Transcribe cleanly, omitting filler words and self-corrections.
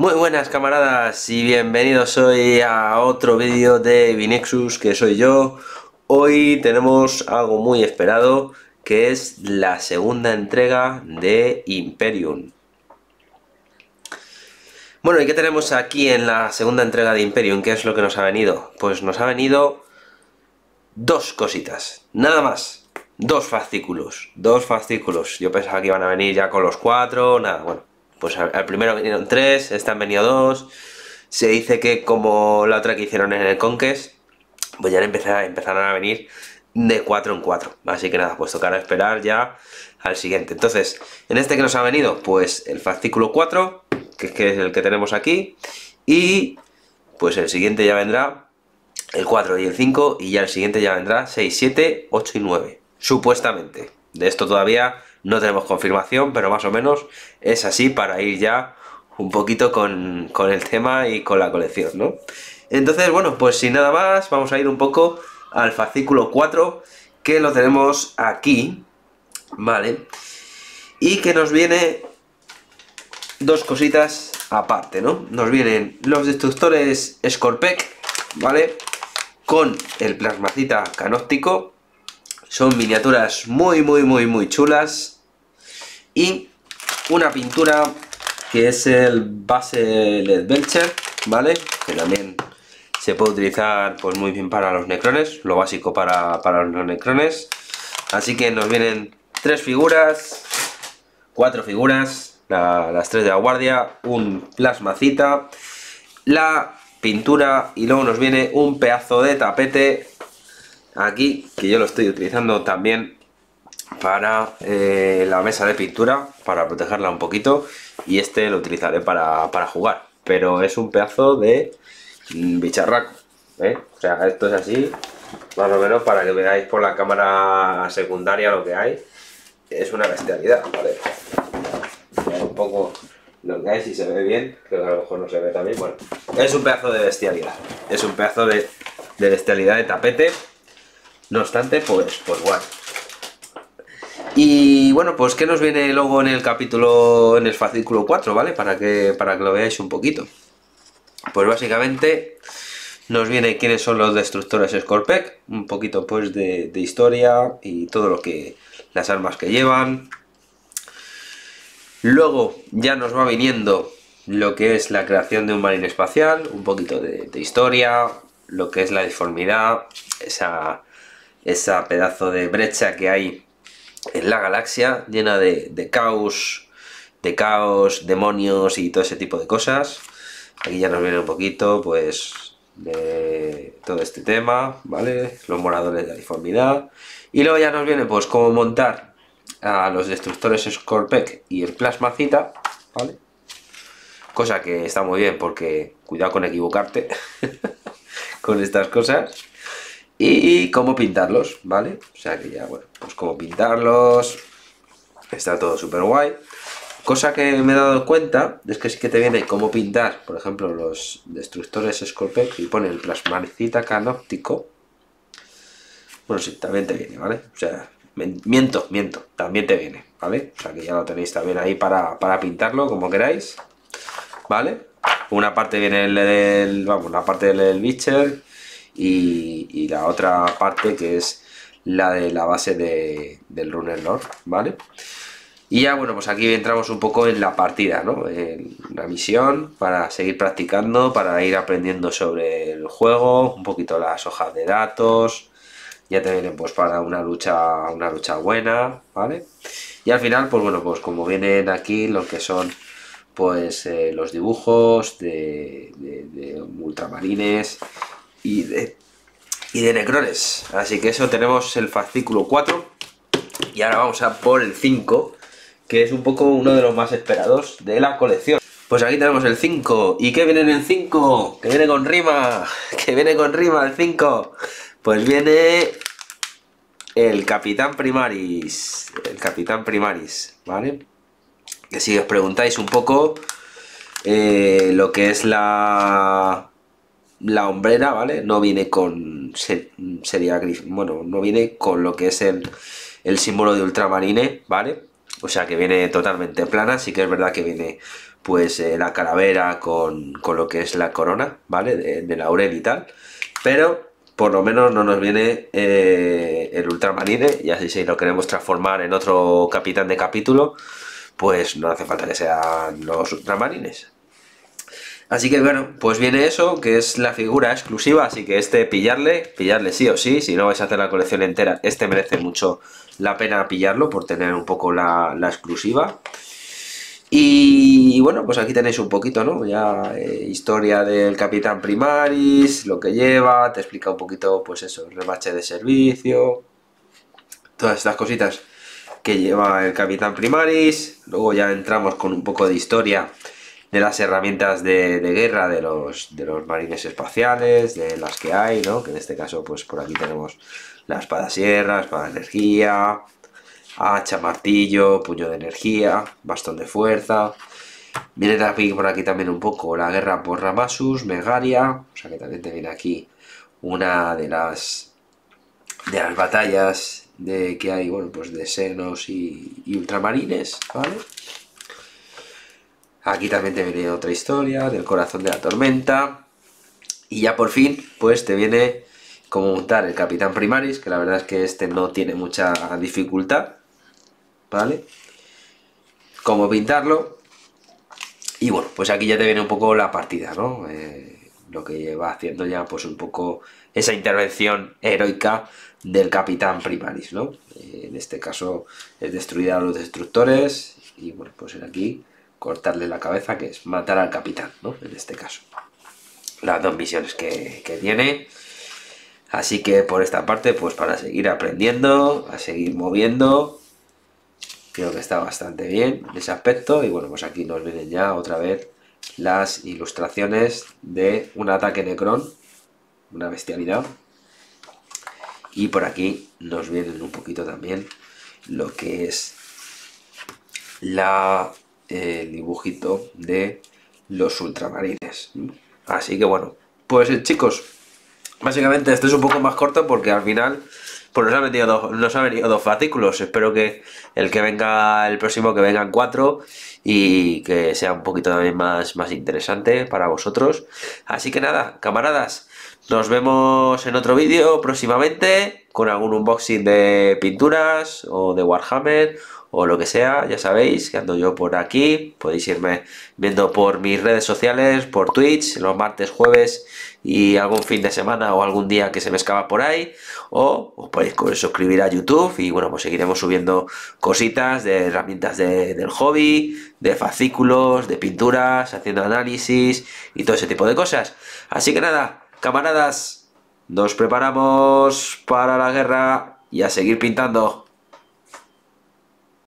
Muy buenas camaradas y bienvenidos hoy a otro vídeo de Vinexus, que soy yo. Hoy tenemos algo muy esperado, que es la segunda entrega de Imperium. Bueno, ¿y qué tenemos aquí en la segunda entrega de Imperium? ¿Qué es lo que nos ha venido? Pues nos ha venido dos cositas, nada más. Dos fascículos. Yo pensaba que iban a venir ya con los cuatro, nada, bueno. Pues al primero vinieron tres, esta han venido dos. Se dice que como la otra que hicieron en el Conquest, pues ya empezaron a venir de 4 en 4. Así que nada, pues tocará esperar ya al siguiente. Entonces, en este que nos ha venido, pues el fascículo 4, que es el que tenemos aquí. Y pues el siguiente ya vendrá el 4 y el 5, y ya el siguiente ya vendrá 6, 7, 8 y 9. Supuestamente. De esto todavía no tenemos confirmación, pero más o menos es así para ir ya un poquito con el tema y con la colección, ¿no? Entonces, bueno, pues sin nada más, vamos a ir un poco al fascículo 4, que lo tenemos aquí, ¿vale? Y que nos viene dos cositas aparte, ¿no? Nos vienen los destructores Scorpec, ¿vale? Con el plasmacita canóptico. Son miniaturas muy chulas. Y una pintura que es el base LED Belcher, ¿vale? Que también se puede utilizar pues muy bien para los necrones, lo básico para los necrones. Así que nos vienen cuatro figuras, las tres de la guardia, un plasmacita, la pintura, y luego nos viene un pedazo de tapete aquí, que yo lo estoy utilizando también para la mesa de pintura, para protegerla un poquito, y este lo utilizaré para jugar, pero es un pedazo de bicharraco, ¿eh? O sea, esto es así, más o menos, para que veáis por la cámara secundaria lo que hay. Es una bestialidad, ¿vale? Un poco lo que hay, si se ve bien, que a lo mejor no se ve también. Bueno, es un pedazo de bestialidad, es un pedazo de bestialidad de tapete. No obstante, pues bueno. Y bueno, pues ¿qué nos viene luego en el capítulo, en el fascículo 4, ¿vale? Para que lo veáis un poquito. Pues básicamente nos viene quiénes son los destructores Scorpec, un poquito pues de historia y todo lo que, las armas que llevan. Luego ya nos va viniendo lo que es la creación de un marín espacial, un poquito de historia, lo que es la deformidad, esa pedazo de brecha que hay en la galaxia, llena de caos, demonios y todo ese tipo de cosas. Aquí ya nos viene un poquito, pues, de todo este tema, ¿vale? Los moradores de la deformidad. Y luego ya nos viene, pues, cómo montar a los destructores Scorpec y el plasmacita, ¿vale? Cosa que está muy bien, porque cuidado con equivocarte con estas cosas. Y cómo pintarlos, ¿vale? O sea que ya, bueno, pues cómo pintarlos. Está todo súper guay. Cosa que me he dado cuenta es que sí que te viene cómo pintar, por ejemplo, los destructores Scorpec, y pone el plasmacita canóptico. Bueno, sí, también te viene, ¿vale? O sea, miento, también te viene, ¿vale? O sea que ya lo tenéis también ahí para pintarlo como queráis, ¿vale? Una parte viene la parte del Witcher, y la otra parte que es la de la base del Runner Lord, ¿vale? Y ya, bueno, pues aquí entramos un poco en la partida, ¿no? En la misión, para seguir practicando, para ir aprendiendo sobre el juego, un poquito las hojas de datos. Ya te vienen pues para una lucha buena, ¿vale? Y al final, pues bueno, pues como vienen aquí lo que son pues los dibujos de ultramarines y de necrones. Así que eso, tenemos el fascículo 4. Y ahora vamos a por el 5, que es un poco uno de los más esperados de la colección. Pues aquí tenemos el 5. ¿Y qué viene en el 5? Que viene con rima. Que viene con rima el 5. Pues viene el Capitán Primaris. El Capitán Primaris, ¿vale? Que si os preguntáis un poco lo que es la hombrera, ¿vale? No viene con bueno, no viene con lo que es el símbolo de ultramarine, ¿vale? O sea que viene totalmente plana. Sí que es verdad que viene pues la calavera con lo que es la corona, ¿vale? De laurel y tal. Pero por lo menos no nos viene el ultramarine, y así si lo queremos transformar en otro capitán de capítulo, pues no hace falta que sean los ultramarines. Así que bueno, pues viene eso, que es la figura exclusiva, así que pillarle sí o sí, si no vais a hacer la colección entera, este merece mucho la pena pillarlo por tener un poco la exclusiva. Y bueno, pues aquí tenéis un poquito, ¿no? Ya historia del Capitán Primaris, lo que lleva, te explica un poquito, pues eso, el remache de servicio, todas estas cositas que lleva el Capitán Primaris. Luego ya entramos con un poco de historia de las herramientas de guerra de los marines espaciales, de las que hay, ¿no? Que en este caso, pues por aquí tenemos la espada sierra, espada de energía, hacha, martillo, puño de energía, bastón de fuerza. Viene por aquí también un poco la guerra por Ramasus, Megaria, o sea que también te viene aquí una de las batallas que hay, bueno, pues de senos y ultramarines, ¿vale? Aquí también te viene otra historia del corazón de la tormenta. Y ya por fin, pues te viene cómo montar el Capitán Primaris, que la verdad es que este no tiene mucha dificultad, ¿vale? Cómo pintarlo. Y bueno, pues aquí ya te viene un poco la partida, ¿no? Lo que va haciendo ya, pues un poco esa intervención heroica del Capitán Primaris, ¿no? En este caso es destruir a los destructores y bueno, pues en aquí cortarle la cabeza, que es matar al capitán, ¿no? En este caso. Las dos misiones que tiene. Así que por esta parte, pues para seguir aprendiendo, a seguir moviendo, creo que está bastante bien en ese aspecto. Y bueno, pues aquí nos vienen ya otra vez las ilustraciones de un ataque Necron, una bestialidad. Y por aquí nos vienen un poquito también lo que es el dibujito de los ultramarines. Así que bueno, pues chicos, básicamente este es un poco más corto porque al final pues nos han venido dos fascículos. Espero que el próximo que vengan 4 y que sea un poquito también más interesante para vosotros. Así que nada, camaradas, nos vemos en otro vídeo próximamente con algún unboxing de pinturas o de Warhammer o lo que sea. Ya sabéis que ando yo por aquí, podéis irme viendo por mis redes sociales, por Twitch, los martes, jueves y algún fin de semana o algún día que se me escapa por ahí, o os podéis suscribir a YouTube y bueno, pues seguiremos subiendo cositas de herramientas del hobby, de fascículos, de pinturas, haciendo análisis y todo ese tipo de cosas. Así que nada, camaradas, nos preparamos para la guerra y a seguir pintando.